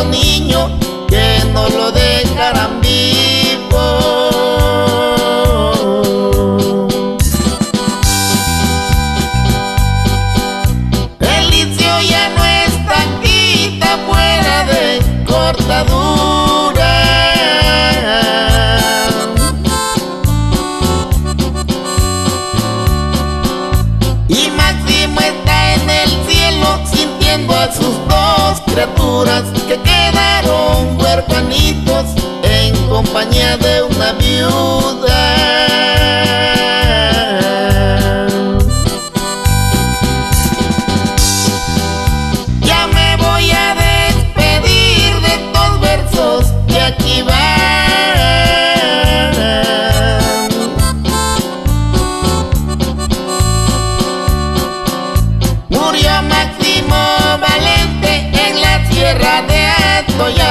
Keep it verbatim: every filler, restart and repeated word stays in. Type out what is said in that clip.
niño que no lo dejaran vivo. Elicio ya no está aquí, está fuera de cortadura. Y Máximo está en el cielo sintiendo a sus dos criaturas que quedaron huerfanitos en compañía de una viuda. Ya me voy a despedir de estos versos que aquí van. Murió Máximo Valente en la sierra de Atoyac.